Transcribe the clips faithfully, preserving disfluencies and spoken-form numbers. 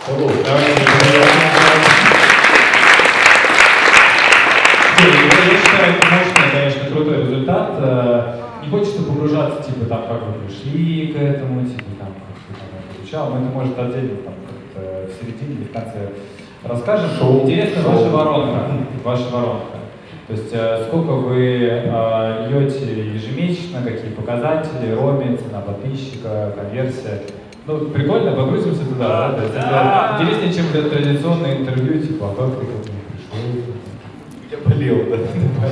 Я считаю, это мощный, конечно, крутой результат. Не хочется погружаться, типа, там, как вы пришли к этому, типа, там, как ты там получал. Мы это, может, отдельно там как-то в середине или в конце расскажем. Шоу. Интересно, Шоу. ваша воронка. Ваша воронка. То есть, сколько вы э, льете ежемесячно, какие показатели, роми, цена подписчика, конверсия. Ну, прикольно, погрузимся туда, да? То есть, это интереснее, чем для традиционное интервью, типа, а как ты к этому пришел? Я болел, да.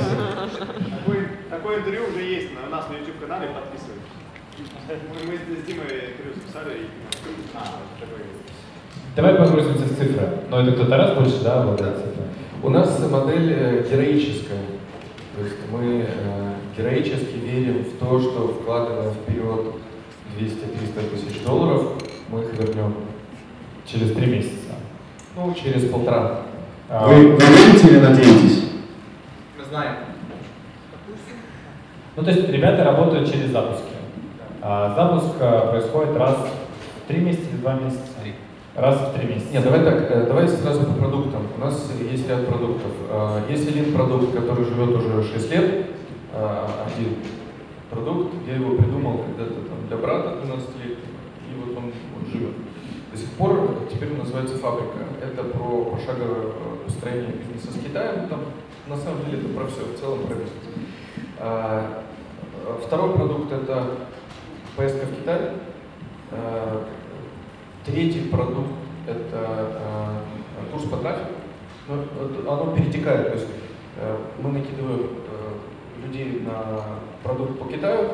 Такое интервью уже есть на нас на YouTube-канале, подписывайтесь. Мы с Димой интервью записали и... А, такое есть. Давай погрузимся в цифры. Но это кто-то раз больше, да, обладает цифрами? У нас модель э, героическая. То есть мы э, героически верим в то, что вкладывая вперед двести-триста тысяч долларов, мы их вернем. Через три месяца? Ну, через полтора. А, вы, вы верите или надеетесь? Мы знаем. Ну, то есть ребята работают через запуски. А запуск происходит раз в три месяца или два месяца? Три. Раз в три месяца. Нет, давай так, давай сразу по продуктам. У нас есть ряд продуктов. Есть один продукт, который живет уже шесть лет, один продукт. Я его придумал когда-то там для брата двенадцатилетнего, и вот он, он живет. До сих пор теперь он называется «Фабрика». Это про пошаговое построение бизнеса с Китаем. Там, на самом деле это про все, в целом про бизнес. Второй продукт – это поездка в Китай. Третий продукт – это курс по трафику. Оно перетекает, то есть мы накидываем людей на продукт по Китаю,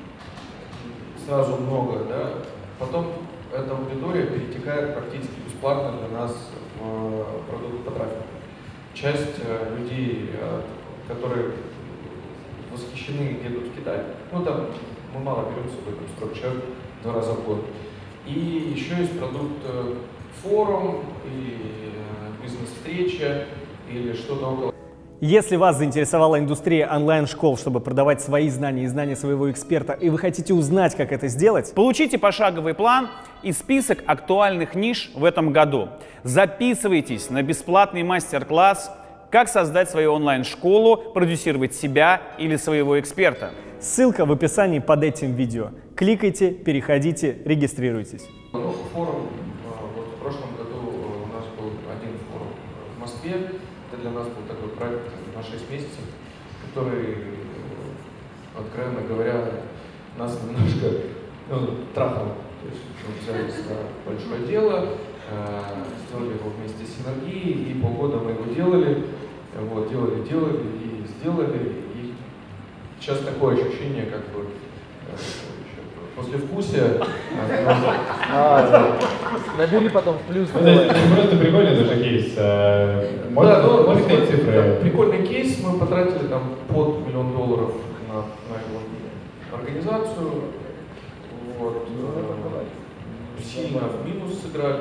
сразу много, да, потом эта аудитория перетекает практически бесплатно для нас в продукт по трафику. Часть людей, которые восхищены, едут в Китай, ну там мы мало берем с собой, там сорок человек два раза в год. И еще есть продукт форум, или бизнес-встреча, или что-то около. Если вас заинтересовала индустрия онлайн-школ, чтобы продавать свои знания и знания своего эксперта, и вы хотите узнать, как это сделать, получите пошаговый план и список актуальных ниш в этом году. Записывайтесь на бесплатный мастер-класс «Как создать свою онлайн-школу, продюсировать себя или своего эксперта». Ссылка в описании под этим видео. Кликайте, переходите, регистрируйтесь. Ну, форум, вот в прошлом году у нас был один форум в Москве. Это для нас был такой проект на шесть месяцев, который, откровенно говоря, нас немножко ну, трахал. То есть мы взялись за большое дело, сделали его вместе с Синергией, и полгода мы его делали, вот, делали, делали и сделали. И сейчас такое ощущение, как бы, послевкусие. Набери потом в плюс. Это просто прикольный даже кейс. Можно цифры? Прикольный кейс. Мы потратили там под миллион долларов на его организацию. Вот. Сильно в минус сыграли.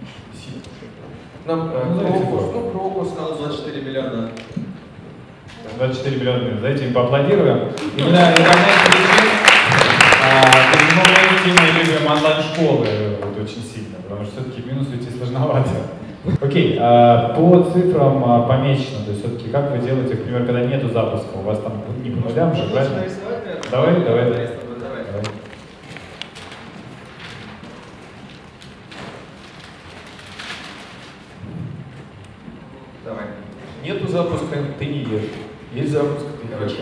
Нам ну, Крокус стал двадцать четыре миллиона. двадцать четыре миллиона. За этим поаплодируем. Именно мы с Тимой любим онлайн-школы вот, очень сильно, потому что все-таки в минус уйти сложновато. Окей, а, по цифрам а, помечено, то есть все-таки как вы делаете, например, когда нету запуска, у вас там не по нулям же, правильно? Давай, давай, давай. Давай. Нету запуска, ты не ешь. Есть запуск, ты ешь.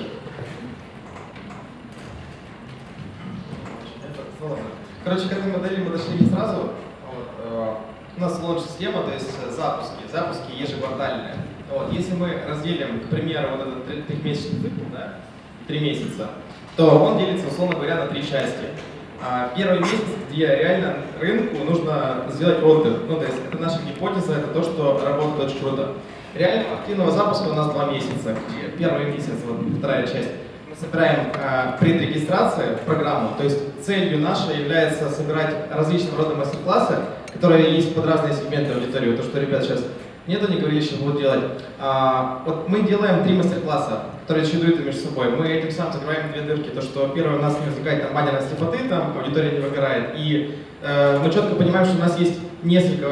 Короче, к этой модели мы дошли не сразу. Вот, э, у нас лонч-схема, то есть запуски. Запуски ежеквартальные. Вот, если мы разделим, к примеру, вот этот трехмесячный цикл, да, три месяца, то он делится, условно говоря, на три части. А первый месяц, где реально рынку нужно сделать отдых. Ну, то есть это наша гипотеза, это то, что работает очень круто. Реально активного запуска у нас два месяца. Первый месяц, вот вторая часть. Мы собираем э, предрегистрацию в программу, то есть целью нашей является собирать различного рода мастер-классы, которые есть под разные сегменты аудитории. То, что ребят сейчас нету, не говорили, что будут делать. А, вот мы делаем три мастер-класса, которые чередуют между собой. Мы этим самым закрываем две дырки. То, что первое, у нас не возникает там баннерной слепоты, там аудитория не выгорает. И э, мы четко понимаем, что у нас есть несколько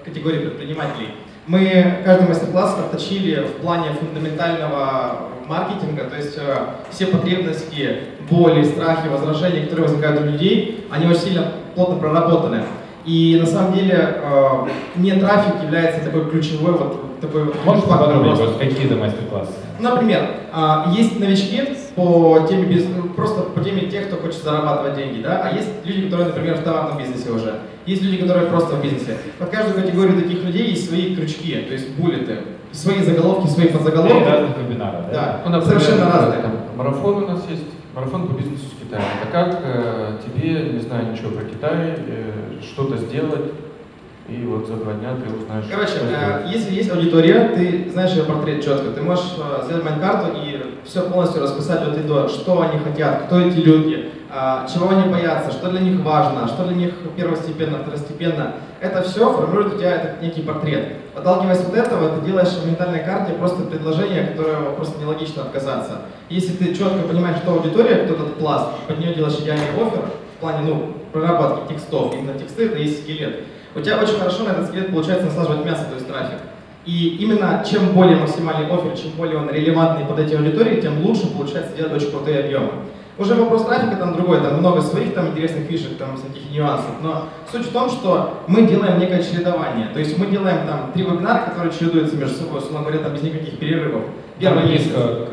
категории предпринимателей. Мы каждый мастер-класс отточили в плане фундаментального маркетинга, то есть э, все потребности, боли, страхи, возражения, которые возникают у людей, они очень сильно плотно проработаны. И на самом деле э, не трафик является такой ключевой вот такой вот. Можете подробнее, вот какие-то мастер-классы? Например, э, есть новички по теме бизнеса, просто по теме тех, кто хочет зарабатывать деньги, да, а есть люди, которые, например, в товарном бизнесе уже. Есть люди, которые просто в бизнесе. Под каждую категорию таких людей есть свои крючки, то есть буллеты, свои заголовки, свои подзаголовки. И разных вебинаров, да? Да, Ну, например, совершенно разные. Там, марафон у нас есть, марафон по бизнесу с Китаем. Это как э, тебе, не знаю ничего про Китай, э, что-то сделать, и вот за два дня ты узнаешь, Короче, что э, сделать. если есть аудитория, ты знаешь ее портрет четко, ты можешь э, сделать майнд-карту и все полностью расписать от и до, что они хотят, кто эти люди, э, чего они боятся, что для них важно, что для них первостепенно, второстепенно. Это все формирует у тебя этот некий портрет. Отталкиваясь от этого, ты делаешь в ментальной карте просто предложение, от которого просто нелогично отказаться. Если ты четко понимаешь, что аудитория, кто этот пласт, под нее делаешь идеальный оффер, в плане ну, проработки текстов, именно тексты это есть скелет. У тебя очень хорошо на этот скелет получается наслаживать мясо, то есть трафик. И именно чем более максимальный оффер, чем более он релевантный под эти аудитории, тем лучше получается делать очень крутые объемы. Уже вопрос трафика там другой, там много своих там интересных фишек, там всяких нюансов, но суть в том, что мы делаем некое чередование, то есть мы делаем там три вебинара, которые чередуются между собой, условно говоря, там без никаких перерывов. Первый месяц к, к,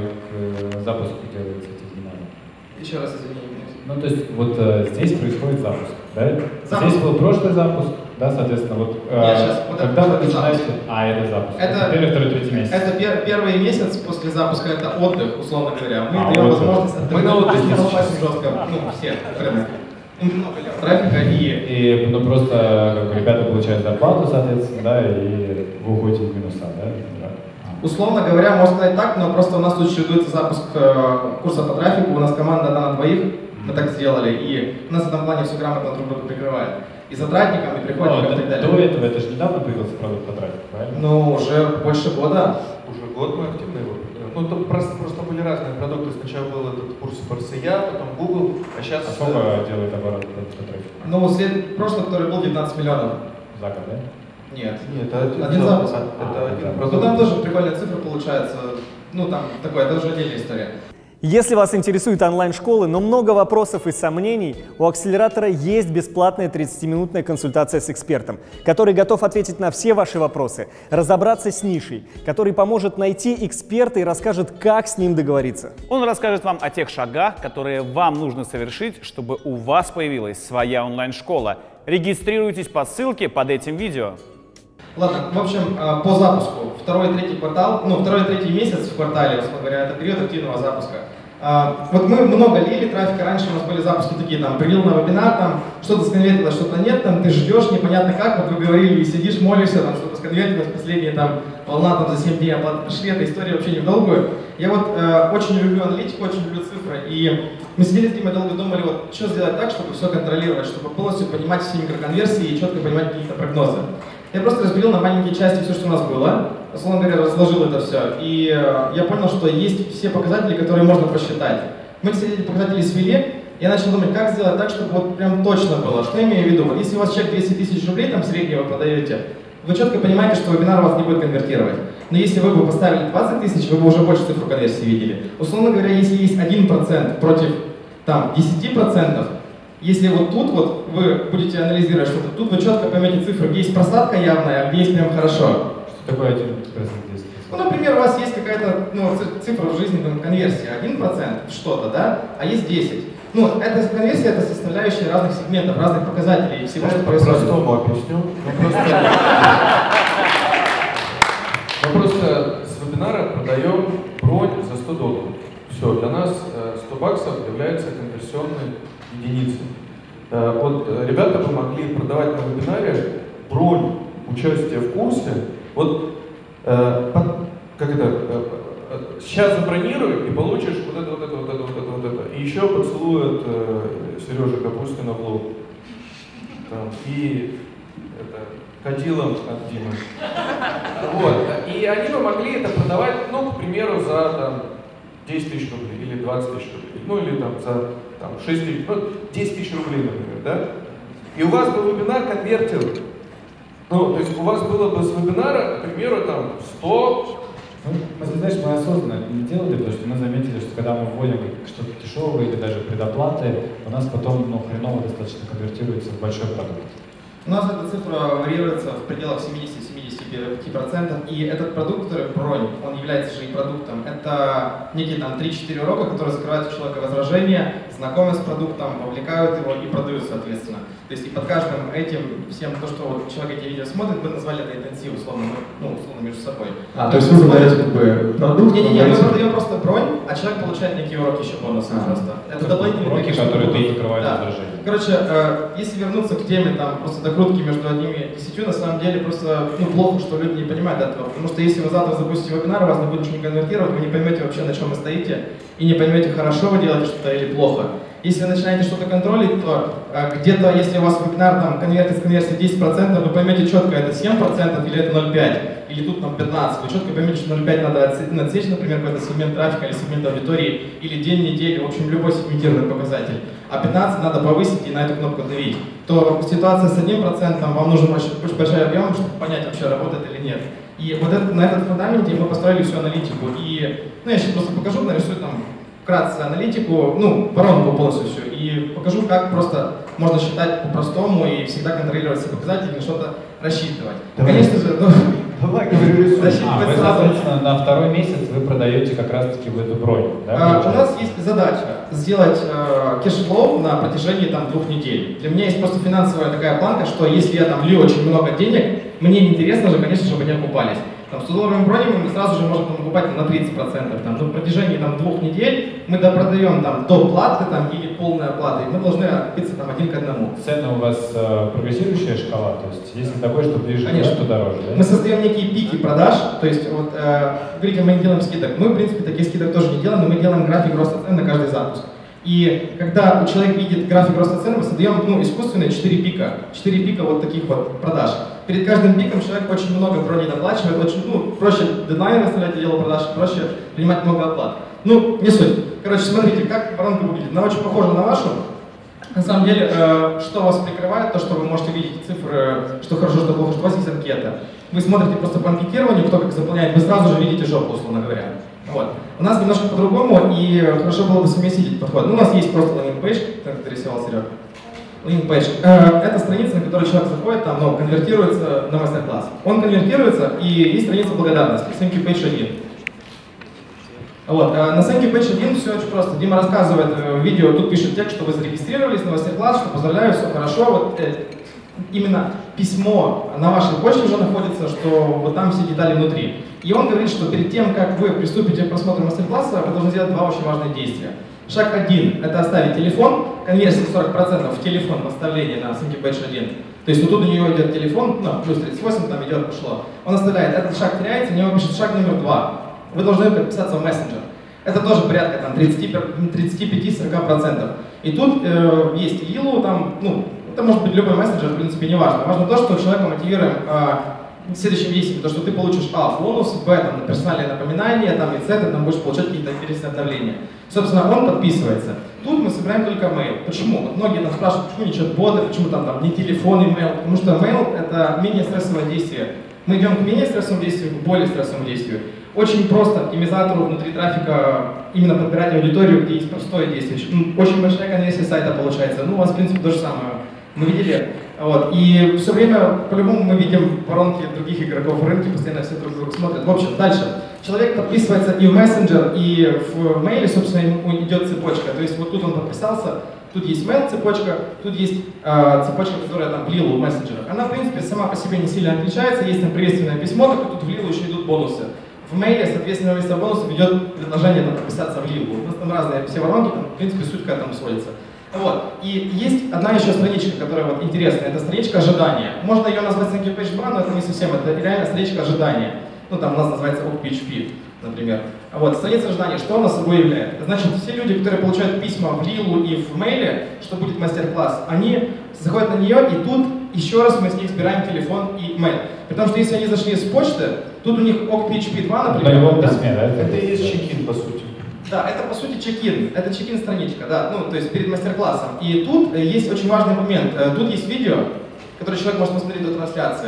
к запуску делается эти вебинары. Еще раз извини. Ну, то есть вот э, здесь происходит запуск, да? Запуск. Здесь был прошлый запуск, да, соответственно, вот, э, Нет, сейчас, вот когда это вы начинаете... запуск. А, это запуск. Это, Первый, второй, третий месяц. Это пер, первый месяц после запуска, это отдых, условно говоря. Мы А, даем отдых. возможность Мы на отдыхе не сейчас. залупать жестко, ну, все, рынок. Много трафика и... И, ну, просто как бы, ребята получают зарплату, соответственно, да, и вы уходите в минуса, да? Да. Условно говоря, можно сказать так, но просто у нас тут чередуется запуск э, курса по трафику, у нас команда одна на двоих, мы так сделали, и у нас в этом плане все грамотно друг друга прикрывает. И затратникам, и приходникам, Ну, и так далее. до этого, это же недавно появился продукт по трафику, правильно? Ну, уже больше года. Уже год мы активно его продаем. Ну, там просто, просто были разные продукты. Сначала был этот курс по эр эс и а, потом Google, а сейчас... А сколько делает оборот продукт по трафику? Ну, след... прошлый, который был девятнадцать миллионов. За год, да? Нет. Нет, это один, Один запуск. Это А, один да. Ну, продукт. там тоже прикольная цифра получается. Ну, там такое, это уже отдельная история. Если вас интересуют онлайн-школы, но много вопросов и сомнений, у акселератора есть бесплатная тридцатиминутная консультация с экспертом, который готов ответить на все ваши вопросы, разобраться с нишей, который поможет найти эксперта и расскажет, как с ним договориться. Он расскажет вам о тех шагах, которые вам нужно совершить, чтобы у вас появилась своя онлайн-школа. Регистрируйтесь по ссылке под этим видео. Ладно, в общем, э, по запуску. Второй и третий квартал, ну, второй и третий месяц в квартале, условно говоря, это период активного запуска. Э, Вот мы много лили трафика, раньше у нас были запуски такие, там, прилил на вебинар, там, что-то сконвертилось, что-то нет, там, ты ждешь, непонятно как, вот вы говорили, и сидишь, молишься, там, что-то сконвертилось, последняя, там, волна, там, за семь дней оплаты пришли, эта история вообще не в долгую. Я вот э, очень люблю аналитику, очень люблю цифры, и мы сидели с Димой долго думали, вот, что сделать так, чтобы все контролировать, чтобы полностью понимать все микроконверсии и четко понимать какие-то прогнозы. Я просто разбил на маленькие части все, что у нас было, условно говоря, разложил это все, и э, я понял, что есть все показатели, которые можно посчитать. Мы все эти показатели свели, я начал думать, как сделать так, чтобы вот прям точно было. Что я имею в виду? Вот если у вас чек двести тысяч рублей, там среднего продаете, вы четко понимаете, что вебинар у вас не будет конвертировать. Но если вы бы поставили двадцать тысяч, вы бы уже больше цифру конверсии видели. Условно говоря, если есть один процент против там, десяти процентов, если вот тут вот вы будете анализировать что-то, тут вы четко поймете цифры, где есть просадка явная, а где есть прям хорошо. Что такое один процент здесь? Ну, например, у вас есть какая-то ну, цифра в жизни, там, конверсия, один процент что-то, да, а есть десять. Ну, эта конверсия — это составляющая разных сегментов, разных показателей и всего, что происходит. По-простому объясню. Мы просто, мы просто с вебинара продаем бронь за сто долларов. Все, для нас сто баксов является конверсионной единицей. Вот ребята бы могли продавать на вебинаре бронь участия в курсе. Вот как это, сейчас забронируй и получишь вот это, вот это, вот это, вот это, вот это. И еще поцелуют Сережа Капустина в лоб. Там, и это, кадилом от Димы. Вот. И они бы могли это продавать, ну, к примеру, за там, десять тысяч рублей или двадцать тысяч рублей. Ну, или там за там, шесть тысяч, ну, десять тысяч рублей, например, да? И у вас бы вебинар конвертил Ну, то есть у вас было бы с вебинара, к примеру, там сто... Ну, ты знаешь, мы осознанно не делали, потому что мы заметили, что когда мы вводим что-то дешевое или даже предоплаты, у нас потом ну, хреново достаточно конвертируется в большой продукт. У нас эта цифра варьируется в пределах семидесяти-семидесяти пяти процентов, и этот продукт, который бронь, он является же и продуктом. Это некие там три-четыре урока, которые закрывают у человека возражения, знакомят с продуктом, вовлекают его и продают, соответственно. То есть и под каждым этим, всем то, что вот человек эти видео смотрит, мы назвали это интенсив, условно, ну, условно между собой. А, то есть вы продаете как бы продукт? Не-не-не, мы продаем просто бронь, а человек получает некие уроки еще бонусом а, просто. Это дополнительные уроки, которые тут закрывают да. возражения. Короче, э, если вернуться к теме там просто докрутки между одними и десятью, на самом деле просто ну, плохо, что люди не понимают этого. Потому что если вы завтра запустите вебинар, у вас не будет ничего не конвертировать, вы не поймете вообще, на чем вы стоите, и не поймете, хорошо вы делаете что-то или плохо. Если вы начинаете что-то контролить, то э, где-то, если у вас вебинар там конвертит с конверсией десять процентов, вы поймете четко, это семь процентов или это ноль целых пять процентов, или тут там пятнадцать процентов. Вы четко поймете, что ноль целых пять процентов надо отсечь, например, какой-то сегмент трафика или сегмент аудитории, или день недели, в общем, любой сегментированный показатель. А пятнадцать надо повысить и на эту кнопку давить. То ситуация с одним процентом, вам нужен очень, очень большой объем, чтобы понять, вообще работает или нет. И вот это, на этом фундаменте мы построили всю аналитику. И ну, я сейчас просто покажу, нарисую там вкратце аналитику, ну, воронку полностью всю, и покажу, как просто можно считать по-простому и всегда контролировать все показатели, что-то рассчитывать. Давай. Конечно же, ну, Давай, говорю, рисуй. А, вы, соответственно, на второй месяц вы продаете как раз-таки в эту бронь, да? А, у нас есть задача сделать э, кэшфлоу на протяжении там, двух недель. Для меня есть просто финансовая такая планка, что если я там лью очень много денег, мне интересно же, конечно, чтобы они окупались. Там, с долларовыми бронями мы сразу же можем там, окупать там, на тридцать процентов. Там, на протяжении там, двух недель мы допродаем там, до платы там, или полной оплаты, и мы должны окупиться там, один к одному. Цена у вас э, прогрессирующая шкала, то есть если такое, что ближе, Конечно. то дороже, да? Мы создаем некие пики продаж, то есть, вот, э, говорите, мы не делаем скидок. Мы, в принципе, таких скидок тоже не делаем, но мы делаем график роста цен на каждый запуск. И когда у человека видит график роста цен, мы создаем ну, искусственные четыре пика. четыре пика вот таких вот продаж. Перед каждым пиком человек очень много брони доплачивает, очень, ну, проще дедлайны выставлять отдел продаж, проще принимать много оплат. Ну, не суть. Короче, смотрите, как воронка выглядит. Она очень похожа на вашу. На самом деле, э, что вас прикрывает, то, что вы можете видеть цифры, что хорошо, что плохо, что у вас есть анкета. Вы смотрите просто по анкетированию, кто как заполняет, вы сразу же видите жопу, условно говоря. Вот. У нас немножко по-другому, и хорошо было бы совместить этот подход. Ну, у нас есть просто лендинг-пейдж, как ты рисовал, Серега. Лендинг-пейдж. Э, это страница, на которую человек заходит, там, ну, конвертируется на мастер-класс. Он конвертируется, и есть страница благодарности, Thank you Page один. Вот. На Thank you Page один все очень просто. Дима рассказывает в видео, тут пишет текст, что вы зарегистрировались на мастер-класс, что поздравляю, все хорошо. Вот, э, именно письмо на вашей почте уже находится, что вот там все детали внутри. И он говорит, что перед тем, как вы приступите к просмотру мастер-класса, вы должны сделать два очень важных действия. Шаг один – это оставить телефон, конверсия сорок процентов в телефон поставления на Thank you Page один. То есть вот тут у него идет телефон, ну, плюс тридцать восемь, там идет, пошло. Он оставляет, этот шаг теряется, у него пишет шаг номер два. Вы должны подписаться в мессенджер. Это тоже порядка там тридцать пять - сорок процентов. И тут э, есть Лилу, там, ну, это может быть любой мессенджер, в принципе, не важно. Важно то, что человека мотивируем э, следующим действием, то, что ты получишь а, бонус, б, там, персональное напоминание, там, и c, ты там будешь получать какие-то интересные обновления. Собственно, он подписывается. Тут мы собираем только mail. Почему? Вот многие там спрашивают, почему не чат-боты, почему там, там не телефон и mail, потому что mail это менее стрессовое действие. Мы идем к менее стрессовому действию, к более стрессовому действию. Очень просто оптимизатору внутри трафика именно подбирать аудиторию, где есть простое действие. Очень большая конверсия сайта получается. Ну, у вас, в принципе, то же самое. Мы видели. Вот. И все время, по-любому, мы видим воронки других игроков в рынке, постоянно все друг друга смотрят. В общем, дальше. Человек подписывается и в мессенджер, и в мейле, собственно, ему идет цепочка. То есть вот тут он подписался, тут есть mail цепочка, тут есть э, цепочка, которая там в Лилу в мессенджерах. Она, в принципе, сама по себе не сильно отличается. Есть там приветственное письмо, так тут в Лилу еще идут бонусы. В мейле, соответственно, вместо бонусов идет предложение там, подписаться в Лилу. У нас там разные все воронки, там, в принципе, суть к этому сводится. Вот. И есть одна еще страничка, которая вот интересная, это страничка ожидания. Можно ее назвать Thank you Page два, но это не совсем, это реально страничка ожидания. Ну, там у нас называется о пи эйч пи, например. Вот, страница ожидания, что она собой является? Значит, все люди, которые получают письма в Лилу и в мейле, что будет мастер-класс, они заходят на нее, и тут еще раз мы с них собираем телефон и мейл. Потому что если они зашли с почты, тут у них о пи эйч пи два, например. На любом письме, да? Это и есть чекин, по сути. Да, это по сути чекин, это чекин страничка, да, ну, то есть перед мастер-классом. И тут есть очень важный момент, тут есть видео, которое человек может посмотреть до трансляции.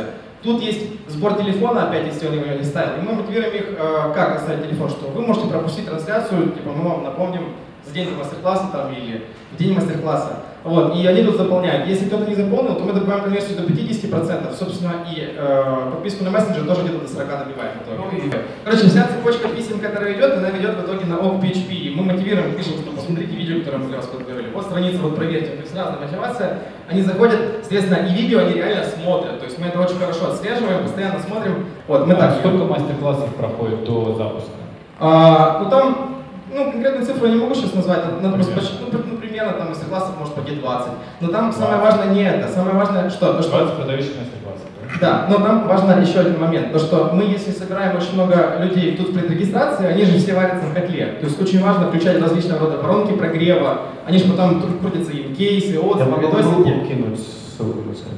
Тут есть сбор телефона, опять, если он его не ставил. И мы мотивируем их, э, как оставить телефон, что вы можете пропустить трансляцию, типа мы вам напомним за день мастер-класса там, или в день мастер-класса. Вот, и они тут заполняют. Если кто-то не заполнил, то мы добавим конверсию до пятидесяти процентов. Собственно, и э, подписку на мессенджер тоже где-то до сорока добиваем в итоге. Короче, вся цепочка писем, которая идет, она ведет в итоге на ок пи эйч пи. И мы мотивируем, пишем, что посмотрите видео, которое мы для вас подготовили. Вот страница, вот проверьте. То есть разная мотивация. Они заходят, соответственно, и видео они реально смотрят. То есть мы это очень хорошо отслеживаем, постоянно смотрим. Вот, мы а так. Сколько мастер-классов проходит до запуска? А, ну там, ну конкретную цифру я не могу сейчас назвать, надо просто почти, ну, ну, примерно там мастер-классов может по двадцать. Но там самое важное не это, самое важное что? То, что двадцать продающих мастер-классов, да? Да, но там важно еще один момент, то что мы, если собираем очень много людей тут в предрегистрации, они же все варятся в котле. То есть очень важно включать различного рода воронки прогрева, они же потом тут крутятся им кейсы, отзывы, видосики. Кинуть ссылку на сайт.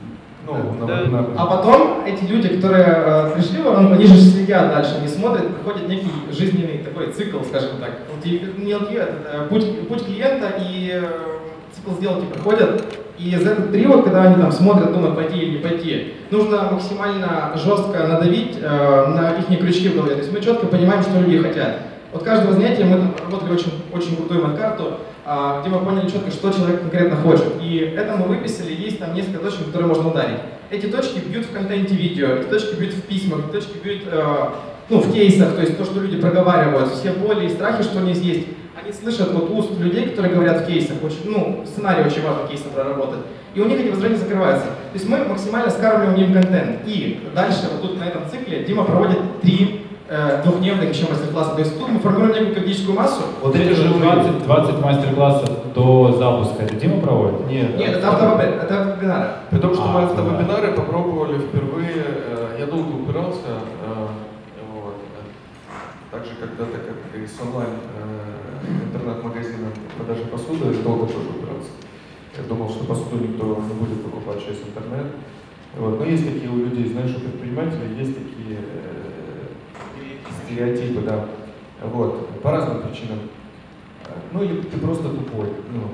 Ну, Да. на, на, А потом эти люди, которые э, пришли в воронку, они же следят дальше, они смотрят, проходит некий жизненный такой цикл, скажем так. Не эл ти, это, путь, путь клиента и э, цикл сделки проходят. И за этот период, когда они там смотрят, думают, пойти или не пойти, нужно максимально жестко надавить э, на их крючки в голове. То есть мы четко понимаем, что люди хотят. Вот каждого занятия мы там работали очень, очень крутую мат-карту, а, где мы поняли четко, что человек конкретно хочет. И это мы выписали, есть там несколько точек, которые можно ударить. Эти точки бьют в контенте видео, эти точки бьют в письмах, эти точки бьют э, ну, в кейсах, то есть то, что люди проговаривают, все боли и страхи, что у них есть. Они слышат вот уст людей, которые говорят в кейсах, очень, ну, сценарий очень важно кейсом проработать. И у них эти возражения закрываются. То есть мы максимально скармливаем им контент. И дальше, вот тут на этом цикле, Дима проводит три э, двухдневных еще мастер-класса. То есть тут мы формируем некую критическую массу. Вот эти же двадцать, двадцать мастер-классов до запуска, это Дима проводит? Нет, Нет, это автовебинары. Это автовебинары. При том, что А, мы да. автовебинары попробовали впервые, э, я долго упирался, э, вот, э, так же когда-то, как и с онлайн э, интернет-магазином продажи посуды, долго тоже упирался. Я думал, что посуду никто не будет покупать через интернет. Вот. Но есть такие у людей, знаешь, у предпринимателей, есть такие э, стереотипы, да. Вот. По разным причинам. Ну или ты просто тупой. Ну,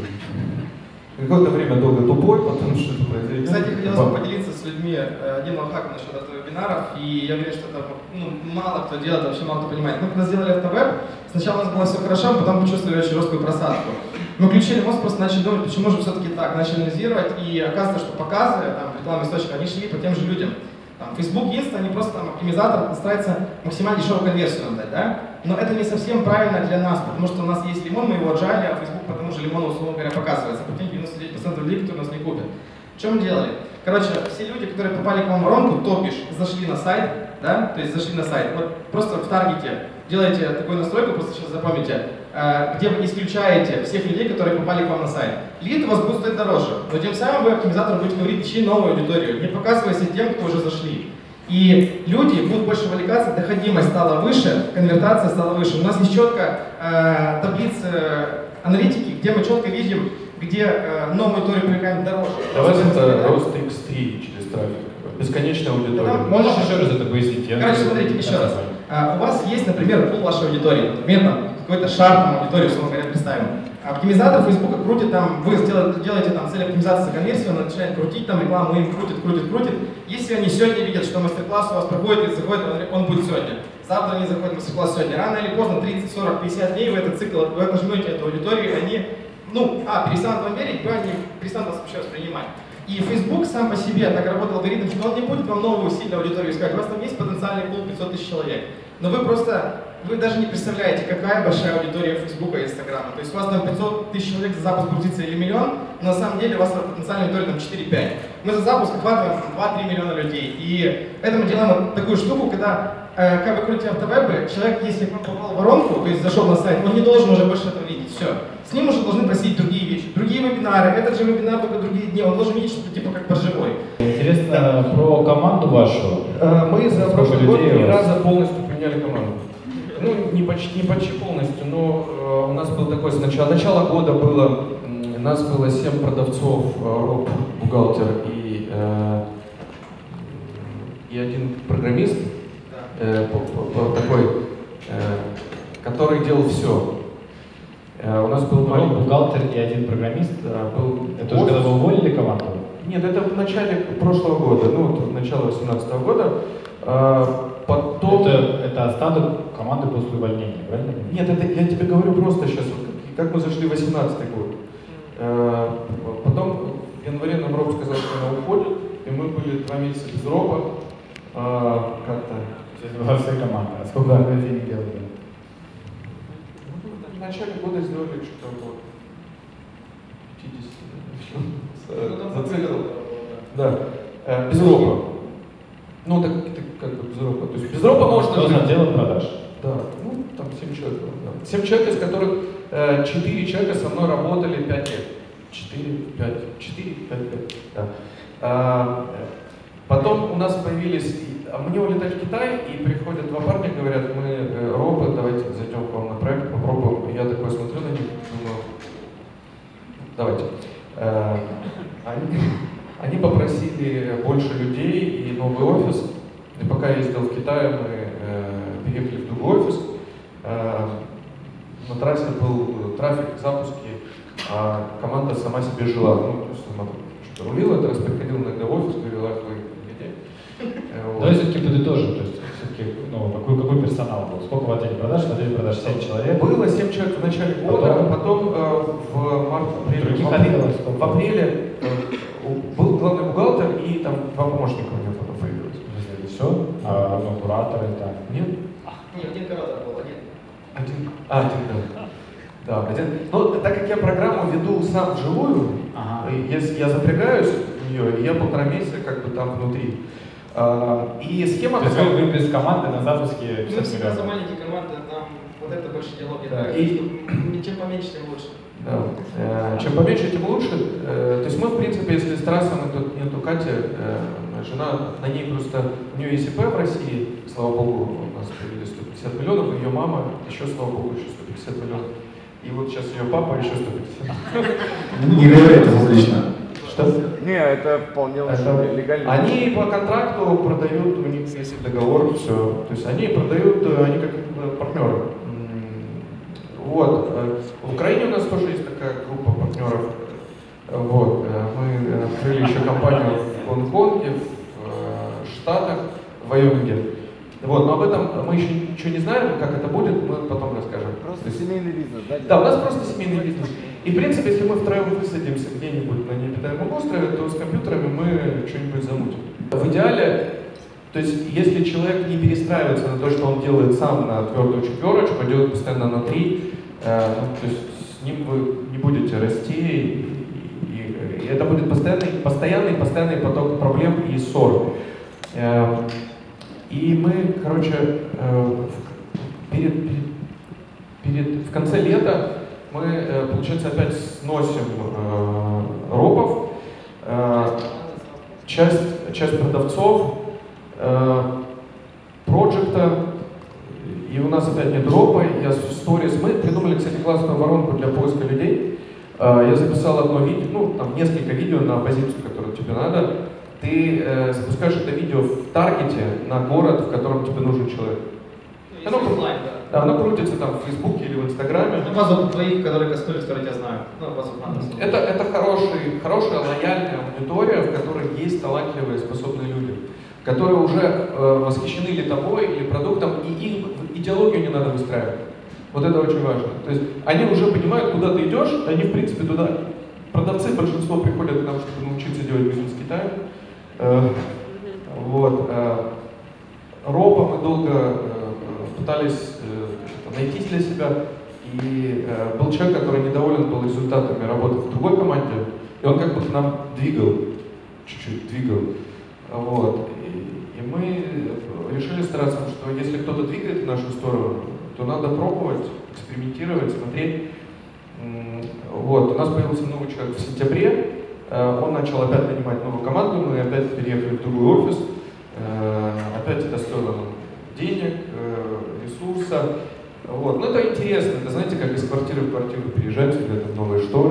какое-то время долго тупой, потом что-то произойдет. Кстати, хотелось бы поделиться с людьми э, одним лайфхаком насчет автовебинаров, и я уверен, что это ну, мало кто делает, вообще мало кто понимает. Мы когда сделали автовеб, сначала у нас было все хорошо, потом почувствовали очень жесткую просадку. Мы включили мозг, просто начали думать, почему же все-таки так, начали анализировать, и оказывается, что показы, там, рекламные источники, они шли по тем же людям. Там, Facebook, Insta, они просто там оптимизатор старается максимально дешевую конверсию нам дать, да? Но это не совсем правильно для нас, потому что у нас есть лимон, мы его отжали, а Facebook по тому же лимону, условно говоря, показывается, по тем девяноста девяти процентам людей, которые нас не купят. Что мы делали? Короче, все люди, которые попали к вам в воронку, топишь, зашли на сайт, да, то есть зашли на сайт, вот просто в таргете делаете такую настройку, просто сейчас запомните, где вы исключаете всех людей, которые попали к вам на сайт. Лид у вас будет стоить дороже, но тем самым вы оптимизатору будете говорить, ищи новую аудиторию, не показывайся тем, кто уже зашли. И люди будут больше вовлекаться, доходимость стала выше, конвертация стала выше. У нас есть четко э, таблицы аналитики, где мы четко видим, где э, новую аудиторию привлекаем дороже. Давай это рост икс три через трафик. Бесконечная аудитория. Да, Можешь еще раз это пояснить? Я Короче, не- смотрите, не еще раз. понимаю. А, у вас есть, например, пул вашей аудитории. Например, там, какой-то шар там, аудитории, условно говоря, представим. Оптимизатор Фейсбука крутит там, вы сделаете, делаете там цель оптимизации конверсии, он начинает крутить там рекламу, им крутит, крутит, крутит. Если они сегодня видят, что мастер-класс у вас проходит и заходит, он, он будет сегодня. Завтра они заходят в мастер-класс сегодня. Рано или поздно, тридцать, сорок, пятьдесят дней, вы этот цикл, вы отожмете эту аудиторию, и они, ну, а, перестанут вам верить, б, они перестанут вас вообще воспринимать. И Facebook сам по себе так работал алгоритм, что он не будет вам новую сильную аудиторию искать. У вас там есть потенциальный пул пятьсот тысяч человек. Но вы просто, вы даже не представляете, какая большая аудитория Фейсбука и Инстаграма. То есть у вас там пятьсот тысяч человек за запуск грузится или миллион, но на самом деле у вас потенциальная аудитория там четыре-пять. Мы за запуск охватываем два-три миллиона людей. И это мы делаем вот такую штуку, когда, э, как вы крутите автовебы, человек, если попал в воронку, то есть зашел на сайт, он не должен уже больше этого видеть. Все. С ним уже должны просить другие вещи, другие вебинары, этот же вебинар, только другие дни, он должен видеть что-то типа как по-живой. Интересно про команду вашу. Мы за Сколько прошлый год людей три у вас? раза полностью поменяли команду. Ну, не почти, не почти полностью, но э, у нас был такой сначала, начало года было, м, нас было семь продавцов, э, роб, бухгалтер и, э, и один программист, э, по, по, по такой, э, который делал все. Э, у нас был Ну, маленький бухгалтер и один программист. да, был Это уже когда вы уволили команду? Нет, это в начале прошлого года, ну, вот, начало две тысячи восемнадцатого года. А, потом... Это, это остаток команды после увольнения, правильно? Нет, это я тебе говорю просто сейчас, вот, как мы зашли в две тысячи восемнадцатый год. А, потом в январе нам Роб сказал, что она уходит, и мы были два месяца без Роба. А, как-то... Сейчас была вся команда. А сколько вы денег делали? В начале года сделали что-то вот пятьдесят. Зацикл. Да. Э, без роба. Ну, так ты как бы без роба. То есть без роба можно... Что за отдел продаж? Да, ну, там семь человек. Да. семь человек, из которых э, четыре человека со мной работали пять лет. четыре, пять, четыре, пять лет. Да. А, потом у нас появились... А мне улетать в Китай, и приходят два парня, говорят, мы э, робот, давайте зайдем к вам на проект, попробуем. И я такой смотрю на них, думаю, давайте. Э, они, они попросили больше людей и новый офис. И пока я ездил в Китай, мы э, переехали в другой офис. Э, на трассе был трафик, запуски, а команда сама себе жила. Ну, то есть сама что-то рулила, я раз приходил иногда в офис, говорил, ах, вы Вот. Давай все-таки подытожим, то есть все-таки, ну, какой, какой персонал был? Сколько в отделе продаж? В отделе продаж семь человек? Было семь человек в начале года, потом, потом э, в марте-апреле, в апреле, в апреле э, был главный бухгалтер и там два помощника у него потом появилось. Все? А ну, кураторы там? Нет? Нет, один куратор был, один. Один? А, один, да. Да, один. Но так как я программу веду сам вживую, ага. если я запрягаюсь в нее, я полтора месяца как бы там внутри. Uh, и схема... То есть вы, вы без команды на запуске... Мы всегда за маленькие команды, нам вот это больше диалоги. Да. И чем поменьше, тем лучше. Да. Uh, чем поменьше, тем лучше. Uh, то есть мы, в принципе, если с трассом тут нету Кати, uh, жена, на ней просто... У нее есть ИП в России, слава богу, у нас появились сто пятьдесят миллионов, ее мама еще, слава богу, еще сто пятьдесят миллионов. И вот сейчас ее папа еще сто пятьдесят. Не говори это публично. Что? Не, это вполне это... легально. Они по контракту продают, у них есть договор, все. То есть они продают, они как партнеры. Вот. В Украине у нас тоже есть такая группа партнеров. Вот. Мы открыли еще компанию в Гонконге, в Штатах, в Вайоминге. Вот, но об этом мы еще ничего не знаем, как это будет, мы потом расскажем. Просто семейный бизнес, да? Да, у нас просто семейный бизнес. И, в принципе, если мы втроем высадимся где-нибудь на необитаемом острове, то с компьютерами мы что-нибудь замутим. В идеале, то есть, если человек не перестраивается на то, что он делает сам на твердую четверочку, делает постоянно на три, э, то есть с ним вы не будете расти, и, и, и это будет постоянный, постоянный, постоянный поток проблем и ссор. Э, И мы, короче, перед, перед, перед, в конце лета мы, получается, опять сносим э, робов, э, часть, часть продавцов, э, проекта, и у нас опять нет роба, я в сторис, мы придумали, кстати, классную воронку для поиска людей. Э, я записал одно видео, ну, там несколько видео на позицию, которую тебе надо. Ты э, запускаешь это видео в таргете на город, в котором тебе нужен человек. Ну, оно, онлайн, да. Да, оно крутится там в Фейсбуке или в Инстаграме. Ну, базу твоих, которые коснулись, которые я знаю. Ну, базу фанатов. Это, это хороший, хорошая, лояльная аудитория, в которой есть талантливые, способные люди, которые уже э, восхищены или тобой, или продуктом, и их идеологию не надо выстраивать. Вот это очень важно. То есть они уже понимают, куда ты идешь, они, в принципе, туда... Продавцы, большинство приходят к нам, чтобы научиться делать бизнес в Китае. Uh, вот. Uh, Роба мы долго uh, пытались uh, найти для себя, и uh, был человек, который недоволен был результатами работы в другой команде, и он как бы к нам двигал, чуть-чуть двигал. Вот. И, и мы решили стараться, что если кто-то двигает в нашу сторону, то надо пробовать, экспериментировать, смотреть. Вот. У нас появился новый человек в сентябре. Он начал опять нанимать новую команду, мы опять переехали в другой офис. Опять это стоило денег, ресурса. Вот. Но это интересно, это знаете, как из квартиры в квартиру переезжать, или это новые шторы.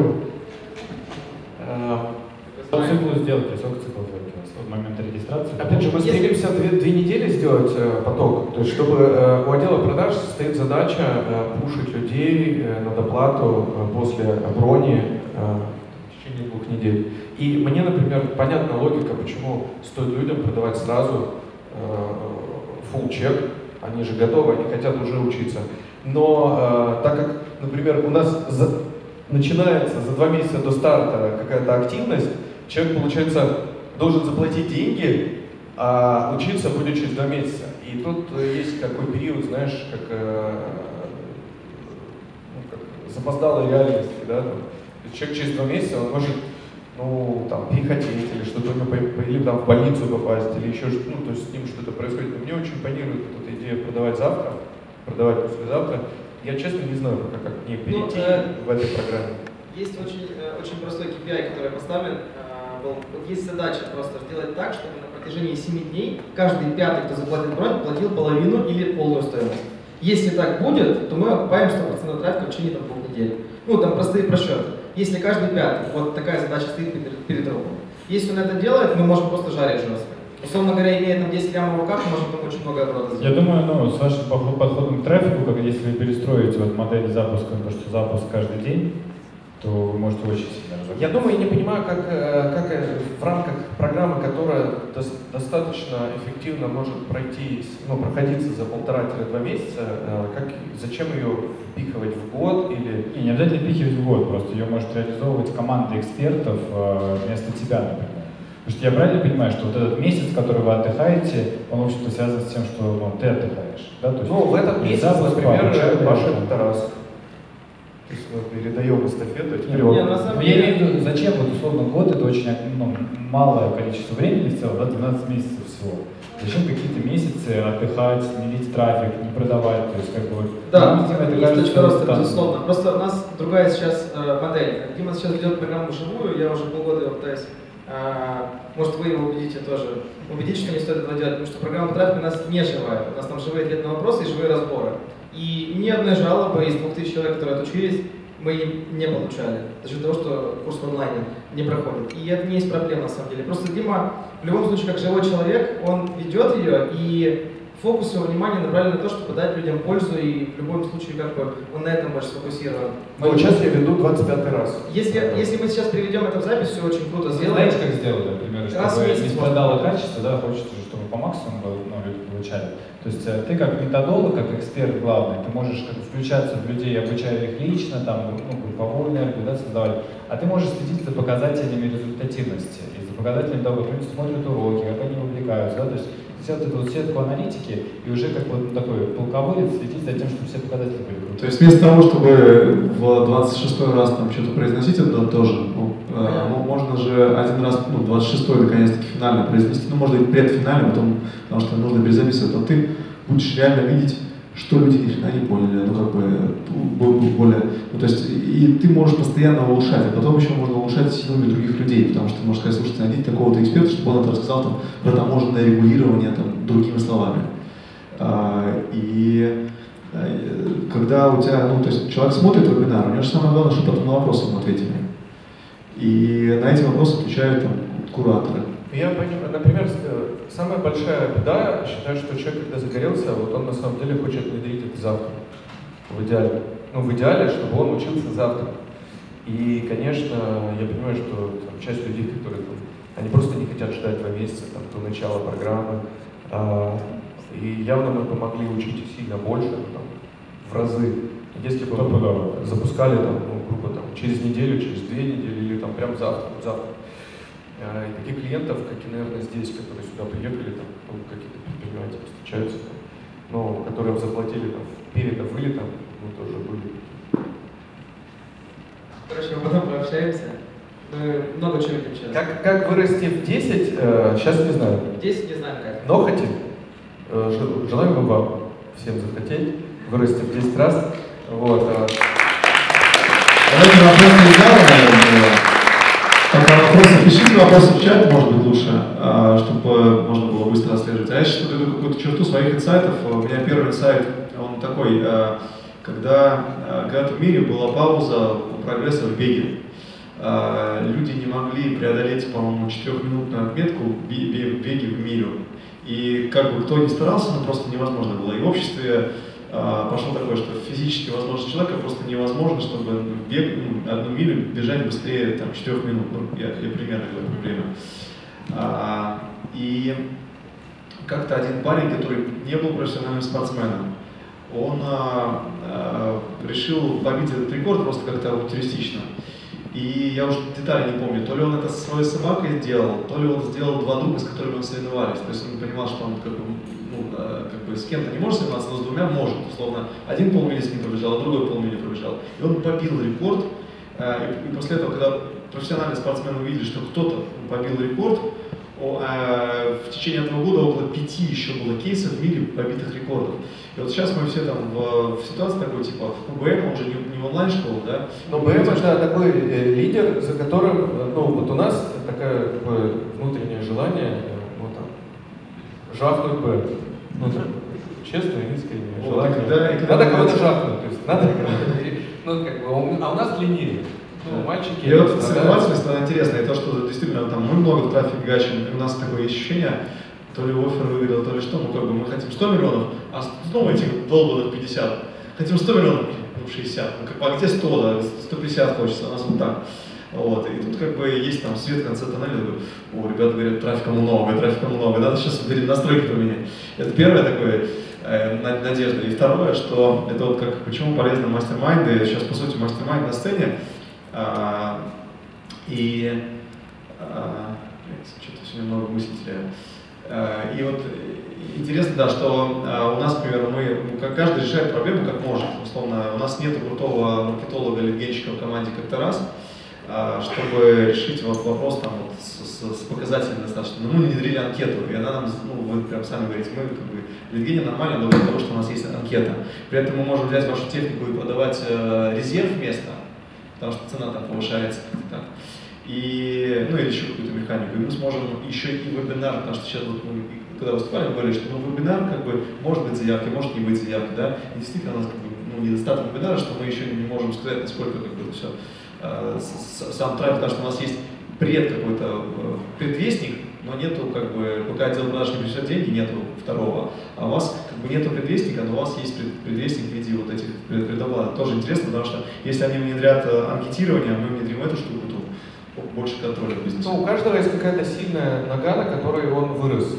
Сколько циклов сделать, сколько циклов сделать в момент регистрации? Опять же, мы стремимся две, две недели сделать э, поток. То есть, чтобы э, у отдела продаж стоит задача э, пушить людей э, на доплату э, после брони э, в течение двух двух недель. И мне, например, понятна логика, почему стоит людям продавать сразу full чек, они же готовы, они хотят уже учиться. Но э, так как, например, у нас за, начинается за два месяца до старта какая-то активность, человек, получается, должен заплатить деньги, а учиться будет через два месяца. И тут есть какой период, знаешь, как, э, ну, как запоздалой реальности, да, там. Человек через два месяца, он может, ну, там, перехотеть, или что-то, или там в больницу попасть, или еще что-то, ну, то есть с ним что-то происходит. Но мне очень импонирует вот эта идея продавать завтра, продавать послезавтра. Я, честно, не знаю, пока как мне перейти ну, э, в этой программе. Есть очень, э, очень простой кей пи ай, который поставлен. Э, был, вот есть задача просто сделать так, чтобы на протяжении семи дней каждый пятый, кто заплатил бронь, платил половину или полную стоимость. Если так будет, то мы окупаем сто процентов трафика в течение там, двух недель. Ну, там простые просчеты. Если каждый пятый, вот такая задача стоит перед, перед рукой. Если он это делает, мы можем просто жарить жестко. Условно говоря, имея там десять лямов в руках, мы можем там очень много оборота сделать. Я думаю, ну, с вашим подходом к трафику, как если вы перестроите вот модель запуска, то, что запуск каждый день, то вы можете очень сильно разобраться. Я думаю, я не понимаю, как, как в рамках программы, которая достаточно эффективно может пройти, ну, проходиться за полтора-два месяца, как, зачем ее впихивать в год или... И не обязательно впихивать в год, просто ее может реализовывать команда экспертов вместо тебя, например. Потому что я правильно понимаю, что вот этот месяц, который вы отдыхаете, он, в общем-то, связан с тем, что ну, ты отдыхаешь. Да? То есть, ну, в этот месяц, например, Паша Тарас. То есть мы передаем эстафету. Теперь не, на самом деле... Я имею в виду, зачем вот условно год, это очень ну, малое количество времени в целом, да, двенадцать месяцев всего. Зачем какие-то месяцы отдыхать, не лить трафик, не продавать, то есть как бы... Да, это есть кажется, точка роста, там... безусловно. Просто у нас другая сейчас э, модель. Дима сейчас ведет программу вживую, я уже полгода его пытаюсь. А, может, вы его убедите тоже, убедите, что не стоит этого делать, потому что программа трафика у нас не живая. У нас там живые ответы на вопросы и живые разборы. И ни одной жалобы из двух тысяч человек, которые отучились, мы не получали. За счет того, что курс в онлайне не проходит. И это не есть проблема на самом деле. Просто Дима, в любом случае, как живой человек, он ведет ее, и фокус его внимания направлен на то, чтобы дать людям пользу, и в любом случае как бы он на этом больше сфокусирован. Но вот сейчас я веду двадцать пятый раз. Если, если мы сейчас переведем это в запись, все очень круто сделаем. Знаете, как сделать, например, чтобы не страдало качество, да, хочется же, чтобы по максимуму ну, люди получали. То есть ты как методолог, как эксперт главный, ты можешь как, включаться в людей, обучая их лично, там, ну, групповую энергию, да, создавать, а ты можешь следить за показателями результативности и за показателями того, как люди смотрят уроки, как они увлекаются, да, то есть сделать эту вот сетку аналитики и уже как вот такой полководец следить за тем, чтобы все показатели были крутые. То есть вместо того, чтобы в двадцать шестой раз там что-то произносить, это тоже, ну, э, можно же один раз, ну, двадцать шестой наконец-таки финально произнести, ну, может быть, предфинально, потом, потому что нужно перезаписывать, то ты будешь реально видеть, что люди ни хрена не поняли, ну, как бы, более, ну, то есть, и ты можешь постоянно улучшать, а потом еще можно улучшать силами других людей, потому что ты можешь сказать, слушайте, найдите такого-то эксперта, чтобы он это рассказал там, про таможенное регулирование, там, другими словами. А, и а, когда у тебя, ну, то есть, человек смотрит вебинар, у него же самое главное, чтобы потом на вопросы ему ответили. И на эти вопросы отвечают там кураторы. Я понимаю, например, самая большая беда, считаю, что человек, когда загорелся, вот он на самом деле хочет внедрить это завтра, в идеале. Ну, в идеале, чтобы он учился завтра. И, конечно, я понимаю, что там, часть людей, которые там, они просто не хотят ждать два месяца там, до начала программы. А, и явно мы помогли учить сильно больше, там, в разы. Если бы мы запускали там, ну, группу там, через неделю, через две недели или там прям завтра, завтра. И таких клиентов, как и, наверное, здесь, которые сюда приехали, там, ну, какие-то предприниматели встречаются, там, но которым заплатили там, перед вылетом, мы тоже были. Короче, мы потом пообщаемся. Мы много чего видим сейчас. Как, как вырасти в десять, э, сейчас не знаю. В десять не знаем как. Но хотим. Э, желаем вам всем захотеть вырасти в десять раз. Вот. Э. Давайте вопросы не знаю, наверное. Пока вопросы, пишите вопросы в чат, может быть, лучше, чтобы можно было быстро отслеживать. А я сейчас подведу какую-то черту своих инсайтов. У меня первый инсайт, он такой, когда, когда в мире была пауза у прогресса в беге. Люди не могли преодолеть, по-моему, четырехминутную отметку в беге в милю. И как бы кто ни старался, но просто невозможно было. И в обществе э, пошло такое, что физически возможность человека просто невозможно, чтобы бег, ну, одну милю бежать быстрее там, четырех минут. Ну, я, я примерно говорю время. А, и как-то один парень, который не был профессиональным спортсменом, он а, а, решил побить этот рекорд просто как-то авантюристично. И я уже детали не помню, то ли он это со своей собакой сделал, то ли он сделал два друга, с которыми он соревновались. То есть он понимал, что он как бы, ну, как бы с кем-то не может соревноваться, но с двумя может. Условно, один полмили с ним пробежал, а другой полмили пробежал. И он побил рекорд. И после этого, когда профессиональные спортсмены увидели, что кто-то побил рекорд, в течение этого года около пяти еще было кейсов в мире побитых рекордов. И вот сейчас мы все там в, в ситуации такой, типа, ну, БМ, он же не, не онлайн-школа, да? Но БМ это что... такой э, лидер, за которым, ну, вот у нас такое, такое внутреннее желание, ну, там, жахнуть БМ. Ну, там, честное, искреннее вот, желание. когда, когда надо кого-то жахнуть, то есть надо, ну, как бы, а у нас длиннее. Ну, мальчики... И вот соревновательность, она интересная, и то, что действительно там мы много в трафик гачим, и у нас такое есть ощущение, то ли оффер выиграл, то ли что, ну как бы мы хотим сто миллионов, а снова этих долларов пятьдесят. Хотим сто миллионов, ну шестьдесят, ну как бы, а где сто, да, сто пятьдесят хочется, у нас вот так. Вот, и тут как бы есть там свет в конце тоннеля, такой, о, ребята говорят, трафика много, трафика много, надо сейчас перед настройки поменять. Это первое такое, э, надежда. И второе, что это вот как, почему полезны мастер-майнды, сейчас по сути мастер-майнд на сцене. А, и а, что-то сегодня много мыслей теряю. А, и вот интересно, да, что а, у нас, например, мы, как каждый решает проблему как может. Условно, у нас нет крутого маркетолога или генщика в команде как-то раз, а, чтобы решить вот вопрос там, вот, с, с, с показателями достаточно. Но мы внедрили анкету, и она нам, ну, вы прям сами говорите, мы как бы лид-гене нормально довольно того, что у нас есть анкета. При этом мы можем взять вашу технику и продавать э, резерв вместо, потому что цена там повышается, так. И, ну или еще какую-то механику. И мы сможем еще и вебинар, потому что сейчас, вот, мы, когда выступали, мы говорили, что ну, вебинар как бы может быть заявкой, может не быть заявкой, да. И действительно у нас как бы, ну, недостаток вебинара, что мы еще не можем сказать, насколько как бы, все э, сам трафик, потому что у нас есть пред какой-то э, предвестник, но нету, как бы, пока отдел продаж не пришел деньги, нету второго. А у вас как бы нету предвестника, но у вас есть предвестник в виде вот этих предоплат. Тоже интересно, потому что если они внедрят анкетирование, а мы внедрим эту штуку, то больше контроля в бизнесе. Ну, у каждого есть какая-то сильная нога, на которой он вырос.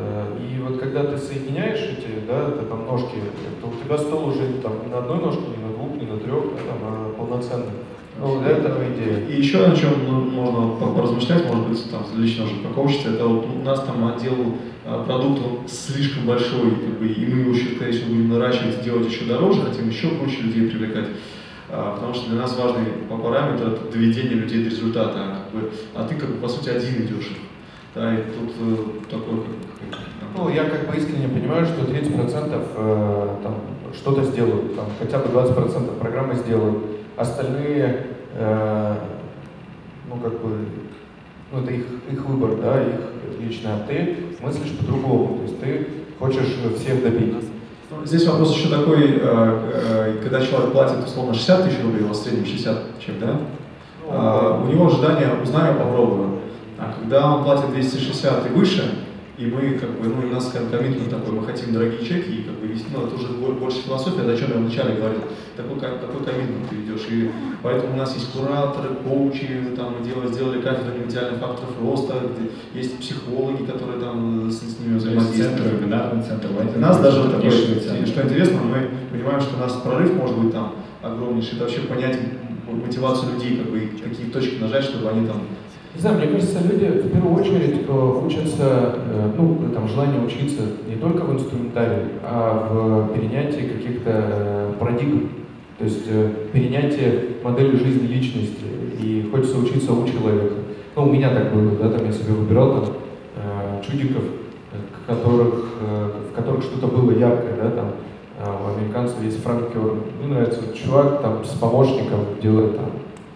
И вот когда ты соединяешь эти, да, ты, там, ножки, то у тебя стол уже там, не на одной ножке, не на двух, не на трех, да, там, а полноценный. Ну, для этого идея. И еще о чем ну, можно поразмышлять, может быть, там, лично уже покоучиться, это вот у нас там отдел а, продукт он слишком большой, как бы, и мы его еще, скорее всего, будем наращивать и делать еще дороже, хотим еще круче людей привлекать, а, потому что для нас важный параметр это доведение людей до результата, а, как бы, а ты, как бы, по сути, один идешь. Да, и тут э, такой, как, ну, я как бы искренне понимаю, что тридцать процентов э, там, что-то сделают, там, хотя бы двадцать процентов программы сделают. Остальные, э, ну, как бы, ну, это их, их выбор, да, их личный, а ты мыслишь по-другому, то есть ты хочешь всех добить. Здесь вопрос еще такой, э, э, когда человек платит, условно, шестьдесят тысяч рублей, у вас в среднем шестьдесят чек, да? Ну, а, у него ожидание «узнаю, попробую». А когда он платит двести шестьдесят и выше, и мы, как бы, ну, у нас коммитмент такой, мы хотим дорогие чеки, и, как бы, ну, это уже больше философия, о чем я вначале говорил, такой, такой коммитмент ты идешь, и поэтому у нас есть кураторы, коучи, там, мы делали, сделали кафедру нематериальных факторов роста, где есть психологи, которые там с, с ними взаимодействуют. Центр, вебинарный центр, у нас даже вот такой, что интересно, мы понимаем, что у нас прорыв может быть там огромнейший, это вообще понять мотивацию людей, как бы, какие точки нажать, чтобы они там... Не знаю, мне кажется, люди в первую очередь учатся, ну, там, желание учиться не только в инструментарии, а в перенятии каких-то парадигм, то есть перенятие модели жизни личности, и хочется учиться у человека. Ну, у меня так было, да, там я себе выбирал там чудиков, которых, в которых что-то было яркое, да, там, у американцев есть Фрэнк Кёрн, мне нравится вот чувак там с помощником делает там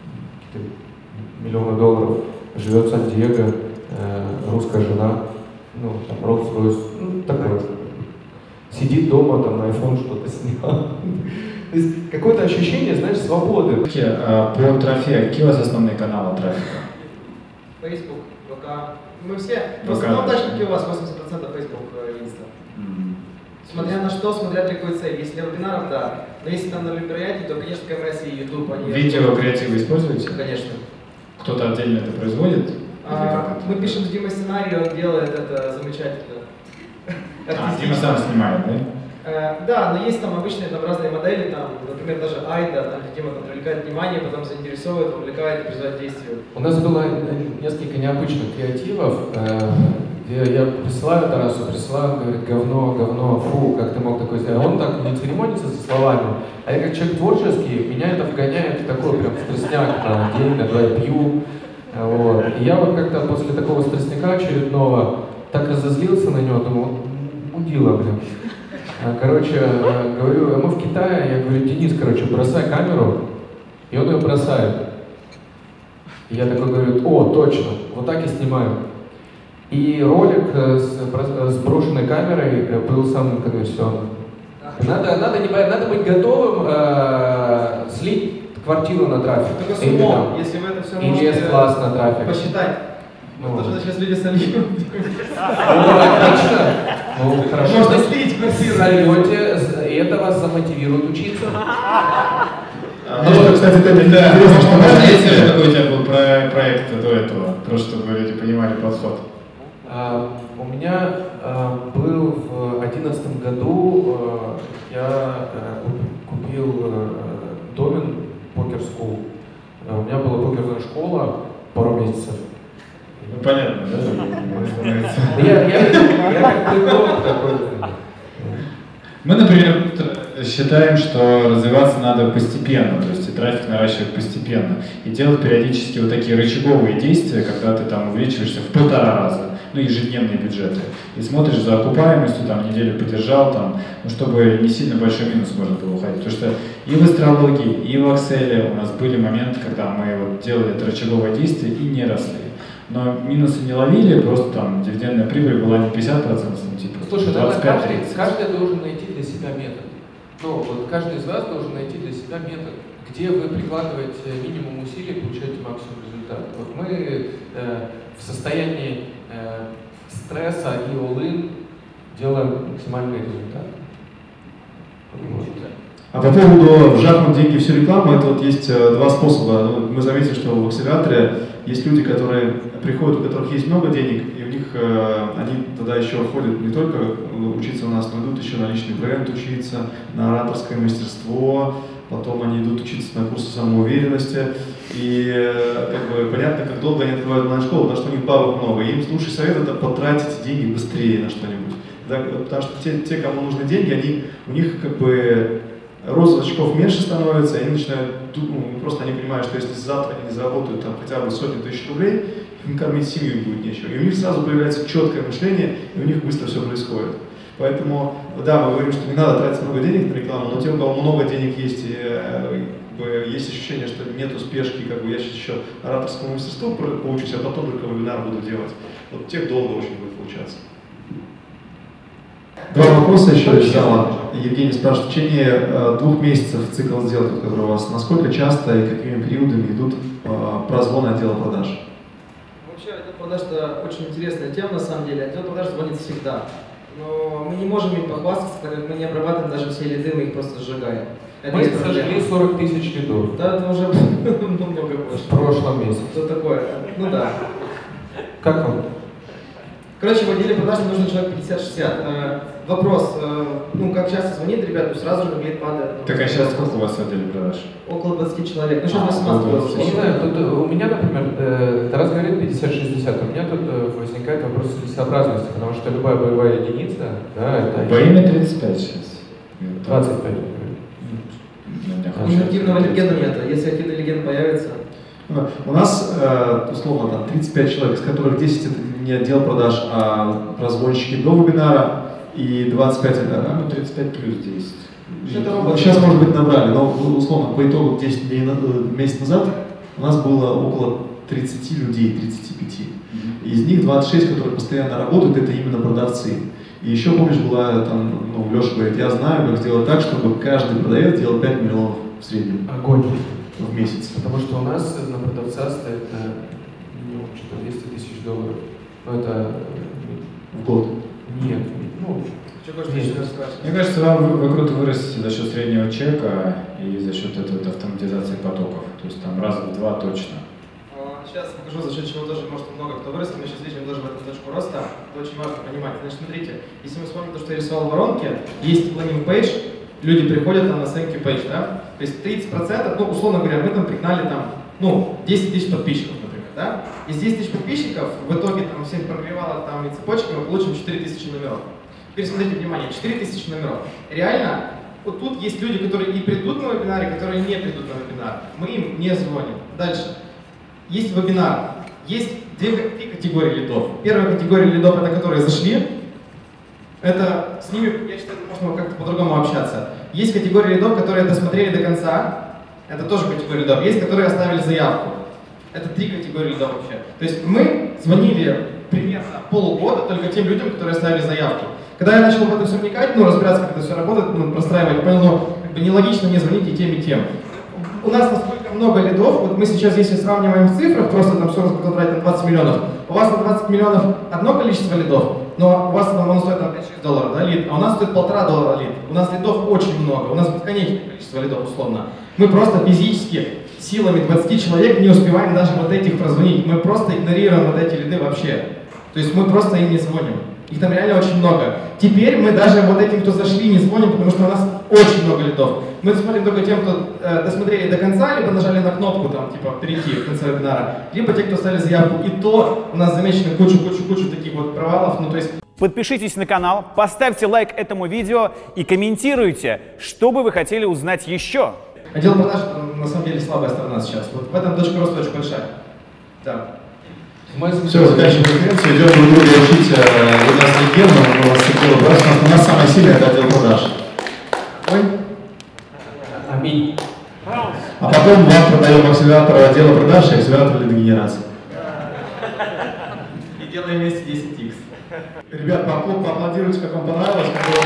миллионы долларов, живет в Сан-Диего, э, русская жена, ну, там, Rolls-Royce, ну, такое. Сидит дома, там, на iPhone что-то снял. То есть, какое-то ощущение, знаешь, свободы. По трафику, какие у вас основные каналы трафика? Facebook, ВК. Мы все, в основном точно, как и у вас, восемьдесят процентов Facebook и Insta. Смотря на что, смотря для какой цели. Если для вебинаров, да. Но если там на мероприятии, то, конечно, КМС и YouTube, они... Видео креативы используете? Конечно. Кто-то отдельно это производит? А, мы пишем с Димой сценарий, он делает это замечательно. А, Дима сам снимает, да? Э, да, но есть там обычные там разные модели, там, например, даже Айда, там, где Дима там привлекает внимание, потом заинтересовывает, вовлекает и призывает к действию. У нас было несколько необычных креативов, где я присылаю Тарасу, присылаю, он говорит, говно, говно, фу, как ты мог такое сделать. Он так не церемонится со словами. А я как человек творческий, меня это вгоняет в такой прям стрессняк, там, день, на два я пью. Вот. И я вот как-то после такого стресняка очередного так разозлился на него, думал, мудила, блин. Короче, говорю, мы в Китае, я говорю, Денис, короче, бросай камеру, и он ее бросает. И я такой говорю, о, точно, вот так и снимаю. И ролик с, с брошенной камерой был самым конверсионным. Надо, надо, не, надо быть готовым э, слить квартиру на трафик. Только с умом, если вы это все можете класс на трафик. посчитать. Ну, потому что сейчас люди сольют. Ну, отлично. Ну, хорошо. Можно слить квартиру. Сольете, и это вас замотивирует учиться. Ну, что, кстати, это интересно, что можно, если какой у тебя был проект до этого, просто чтобы люди понимали подход. У меня был в две тысячи одиннадцатом году, я купил домен Poker School. У меня была покерная школа пару месяцев. Ну, понятно, да? Я, я, я как игрок такой. Мы, например, считаем, что развиваться надо постепенно, то есть и трафик наращивать постепенно. И делать периодически вот такие рычаговые действия, когда ты там увеличиваешься в полтора раза, ну, ежедневные бюджеты. И смотришь за окупаемостью, там, неделю подержал, там, ну, чтобы не сильно большой минус можно было уходить. Потому что и в астрологии, и в Excel у нас были моменты, когда мы вот делали это рычаговое действие и не росли. Но минусы не ловили, просто там дивидендная прибыль была не пятьдесят процентов, ну, типа Слушай, двадцать пять каждый, тридцать. каждый должен найти для себя метод. Ну, вот каждый из вас должен найти для себя метод, где вы прикладываете минимум усилий, получаете максимум результата. Вот мы э, в состоянии э, стресса и all-in делаем максимальный результат. Вот. А по поводу вжахнуть деньги в всю рекламу, это вот есть два способа. Мы заметили, что в акселераторе есть люди, которые приходят, у которых есть много денег, и у них э, они тогда еще ходят не только учиться у нас, но идут еще на личный бренд учиться, на ораторское мастерство, потом они идут учиться на курсы самоуверенности. И э, как бы понятно, как долго они открывают онлайн-школу, потому что у них бабок много. И им лучший совет это потратить деньги быстрее на что-нибудь. Да, потому что те, те, кому нужны деньги, они, у них как бы розовочков меньше становится, и они начинают, ну, просто они понимают, что если завтра они не заработают там хотя бы сотни тысяч рублей, им кормить семью будет нечего. И у них сразу появляется четкое мышление, и у них быстро все происходит. Поэтому, да, мы говорим, что не надо тратить много денег на рекламу, но те, у кого много денег есть, и, как бы, есть ощущение, что нет спешки, как бы я сейчас еще ораторскому мастерству поучусь, а потом только вебинар буду делать. Вот тех долго очень будет получаться. Два вопроса еще из зала. Евгений спрашивает, в течение э, двух месяцев цикл сделок, который у вас, насколько часто и какими периодами идут э, прозвоны отдела продаж? Вообще, отдел продаж это очень интересная тема на самом деле. Отдел продаж звонит всегда. Но мы не можем им похвастаться, так как мы не обрабатываем даже все лиды, мы их просто сжигаем. Это Мы сожгли сорок тысяч лидов. Да, это уже много больше. В прошлом месяце. Что такое? Ну да. Как вам? Короче, в отделе продаж мне нужно человек пятьдесят-шестьдесят. Э, вопрос, э, ну как часто звонит ребят, ну сразу же наглеет падает. Так а сейчас сколько у вас в отделе продаж? Около двадцати человек. Ну сейчас А, восемнадцать около было. Я не знаю, тут у меня, например, э, Тарас говорит пятьдесят-шестьдесят, у меня тут э, возникает вопрос целесообразности, потому что любая боевая единица, да, это... По имя тридцать пять сейчас. двадцать пять. У них активного легенда нет, если активный легенд появится... У нас, э, условно, там тридцать пять человек, из которых десять это не отдел продаж, а прозвонщики до вебинара, и двадцать пять это... Ну, тридцать пять плюс десять. Ну, сейчас, может быть, набрали, но, условно, по итогу десять дней, месяц назад у нас было около тридцати людей, тридцати пяти. Из них двадцать шесть, которые постоянно работают, это именно продавцы. И еще, помнишь, была там, ну, Леша говорит, я знаю, как сделать так, чтобы каждый продавец делал пять миллионов в среднем. Огонь. В месяц. Потому что у нас на продавца стоит минимум что-то двести тысяч долларов. Ну это... В год. Нет, ну... Еще кое-что еще рассказать. Мне кажется, вам вы, вы круто вырастете за счет среднего чека и за счет этой вот автоматизации потоков. То есть там раз в два точно. Сейчас покажу, за счет чего тоже может много кто вырос. Мы сейчас видим тоже в эту точку роста. Это очень важно понимать. Значит, смотрите, если мы вспомним то, что я рисовал в воронке, есть лендинг-пейдж, люди приходят там на thank you page, да? То есть тридцать процентов, ну, условно говоря, мы там пригнали там, ну, десять тысяч подписчиков, например, да? Из десяти тысяч подписчиков в итоге там всем прогревало там и цепочки, мы получим четыре тысячи номеров. Теперь смотрите, внимание, четыре тысячи номеров. Реально, вот тут есть люди, которые и придут на вебинар, и которые не придут на вебинар. Мы им не звоним. Дальше. Есть вебинар. Есть две, две категории лидов. Первая категория лидов, это которые зашли. Это с ними, я считаю, можно как-то по-другому общаться. Есть категория лидов, которые досмотрели до конца. Это тоже категория лидов. Есть, которые оставили заявку. Это три категории лидов вообще. То есть мы звонили примерно полугода только тем людям, которые оставили заявки. Когда я начал в это все вникать, ну, разбираться, как это все работает, ну, простраивать, я понял, ну, как бы нелогично мне звонить и тем, и тем. У нас насколько много лидов, вот мы сейчас, если сравниваем в цифрах, просто там все тратит на двадцать миллионов, у вас на двадцать миллионов одно количество лидов, но у вас там оно стоит пять-шесть долларов, да, лид, а у нас стоит полтора доллара лид. У нас лидов очень много, у нас бесконечное количество лидов, условно. Мы просто физически силами двадцати человек не успеваем даже вот этих прозвонить, мы просто игнорируем вот эти лиды вообще. То есть мы просто им не звоним. Их там реально очень много. Теперь мы даже вот этим, кто зашли, не звоним, потому что у нас очень много лидов. Мы смотрим только тем, кто э, досмотрели до конца, либо нажали на кнопку, там, типа, перейти в конце вебинара, либо те, кто оставили заявку. И то у нас замечено кучу-кучу-кучу таких вот провалов. Ну, то есть... Подпишитесь на канал, поставьте лайк этому видео и комментируйте, что бы вы хотели узнать еще. Отдел продаж, на самом деле, слабая сторона сейчас. Вот в этом точка роста очень большая. Да. Все, заканчиваем конференцию, идем друг друга учить. У нас не генно, но у нас отдел продаж. У нас самое сильное — это отдел продаж. Ой. Аминь. А потом вам продаем акселератор отдела продаж и акселератор лидогенерации. И делаем вместе десять икс. Ребят, поаплодируйте, как вам понравилось.